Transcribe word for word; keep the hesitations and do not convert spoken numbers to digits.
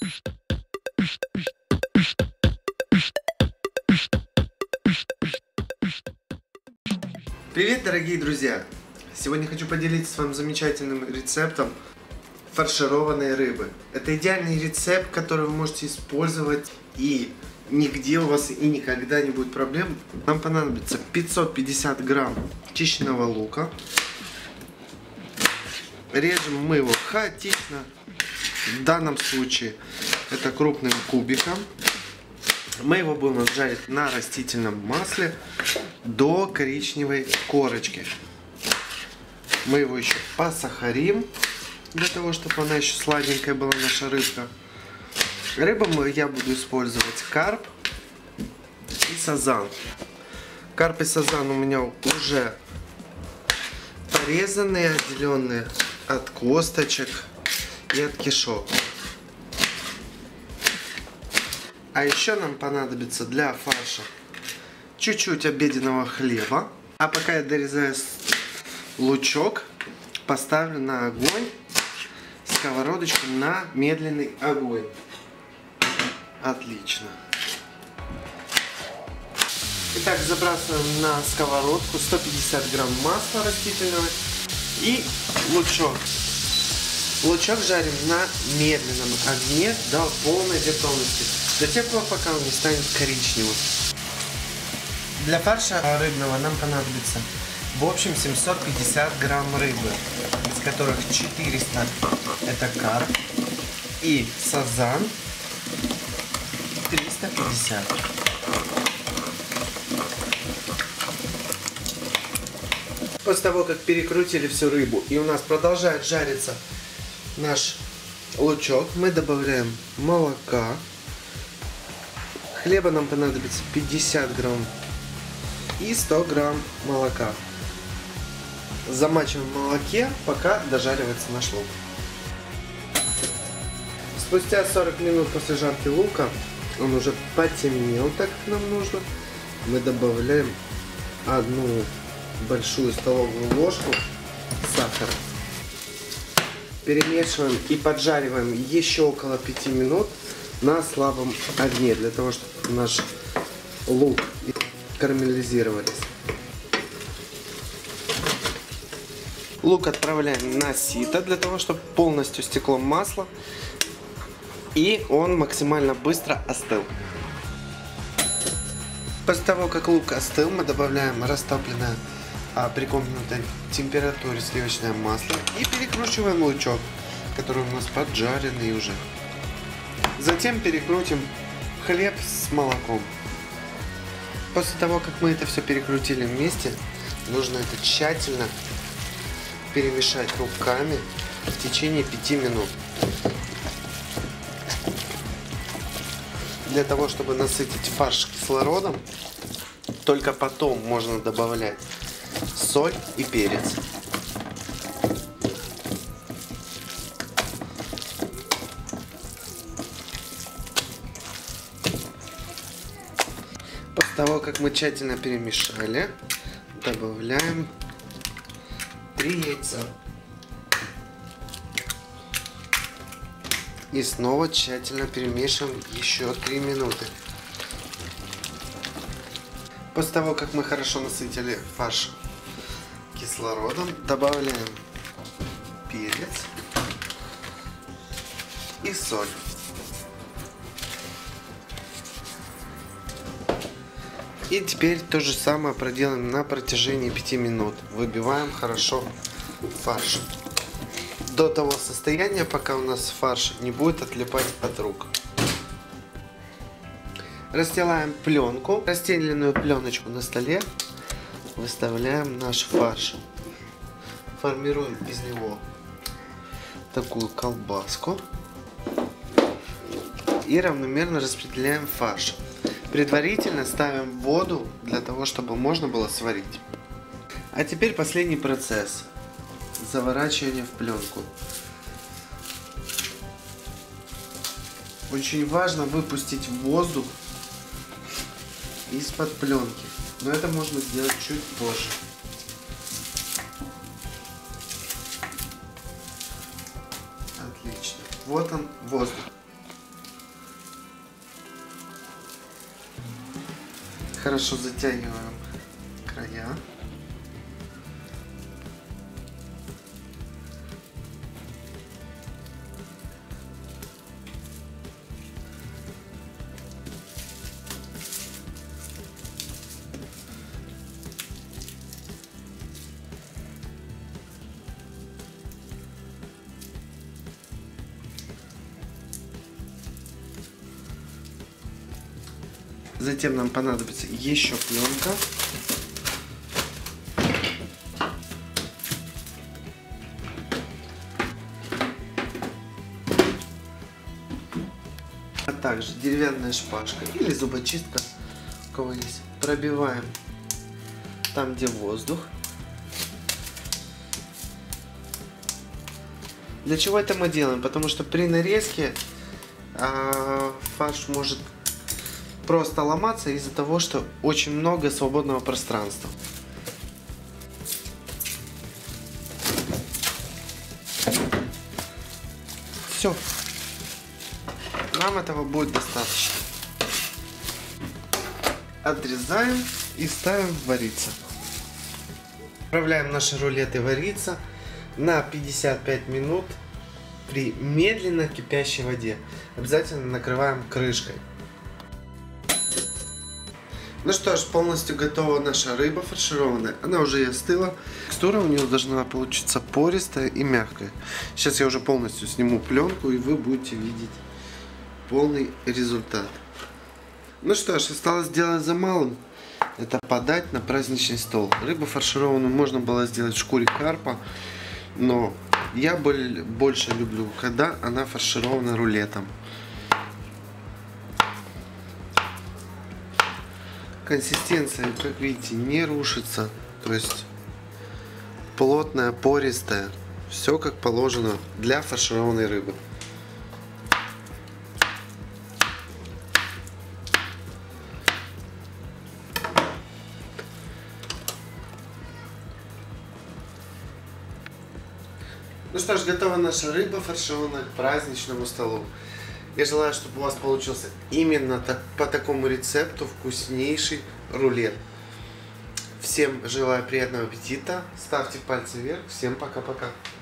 Привет, дорогие друзья! Сегодня хочу поделиться с вами замечательным рецептом фаршированной рыбы. Это идеальный рецепт, который вы можете использовать, и нигде у вас и никогда не будет проблем. Нам понадобится пятьсот пятьдесят грамм чищенного лука. Режем мы его хаотично. В данном случае это крупным кубиком. Мы его будем жарить на растительном масле до коричневой корочки. Мы его еще посахарим, для того, чтобы она еще сладенькая была, наша рыбка. Рыбу я буду использовать карп и сазан. Карп и сазан у меня уже порезанные, отделенные от косточек и от кишок. А еще нам понадобится для фарша чуть-чуть обеденного хлеба. А пока я дорезаю лучок, поставлю на огонь сковородочку на медленный огонь. Отлично. Итак, забрасываем на сковородку сто пятьдесят грамм масла растительного и лучок. Лучок жарим на медленном огне до полной готовности, до тех пор, пока он не станет коричневым. Для фарша рыбного нам понадобится в общем семьсот пятьдесят грамм рыбы, из которых четыреста это карп и сазан триста пятьдесят. После того, как перекрутили всю рыбу и у нас продолжает жариться наш лучок, мы добавляем молока. Хлеба нам понадобится пятьдесят грамм и сто грамм молока. Замачиваем в молоке, пока дожаривается наш лук. Спустя сорок минут после жарки лука, он уже потемнел, так как нам нужно, мы добавляем одну большую столовую ложку сахара. Перемешиваем и поджариваем еще около пяти минут на слабом огне, для того, чтобы наш лук карамелизировались. Лук отправляем на сито, для того, чтобы полностью стекло масло и он максимально быстро остыл. После того, как лук остыл, мы добавляем растопленное а, при комнатной температуре сливочное масло и перекручиваем лучок, который у нас поджаренный уже. Затем перекрутим хлеб с молоком. После того, как мы это все перекрутили вместе, нужно это тщательно перемешать руками в течение пяти минут. Для того, чтобы насытить фарш кислородом, только потом можно добавлять соль и перец. После того, как мы тщательно перемешали, добавляем три яйца. И снова тщательно перемешиваем еще три минуты. После того, как мы хорошо насытили фарш кислородом, добавляем перец и соль. И теперь то же самое проделаем на протяжении пяти минут. Выбиваем хорошо фарш до того состояния, пока у нас фарш не будет отлипать от рук. Расстилаем пленку, расстеленную пленочку на столе, выставляем наш фарш. Формируем из него такую колбаску и равномерно распределяем фарш. Предварительно ставим воду для того, чтобы можно было сварить. А теперь последний процесс. Заворачивание в пленку. Очень важно выпустить воздух из-под пленки, но это можно сделать чуть позже. Отлично. Вот он, воздух. Хорошо затягиваем края. Затем нам понадобится еще пленка. А также деревянная шпажка или зубочистка, у кого есть. Пробиваем там, где воздух. Для чего это мы делаем? Потому что при нарезке а, фарш может просто ломаться из-за того, что очень много свободного пространства. Все. Нам этого будет достаточно. Отрезаем и ставим вариться. Отправляем наши рулеты вариться на пятьдесят пять минут при медленно кипящей воде. Обязательно накрываем крышкой. Ну что ж, полностью готова наша рыба фаршированная. Она уже и остыла. Текстура у нее должна получиться пористая и мягкая. Сейчас я уже полностью сниму пленку, и вы будете видеть полный результат. Ну что ж, осталось сделать за малым. Это подать на праздничный стол. Рыбу фаршированную можно было сделать в шкуре карпа, но я больше люблю, когда она фарширована рулетом. Консистенция, как видите, не рушится, то есть плотная, пористая, все как положено для фаршированной рыбы. Ну что ж, готова наша рыба фаршированная к праздничному столу. Я желаю, чтобы у вас получился именно так, по такому рецепту вкуснейший рулет. Всем желаю приятного аппетита. Ставьте пальцы вверх. Всем пока-пока.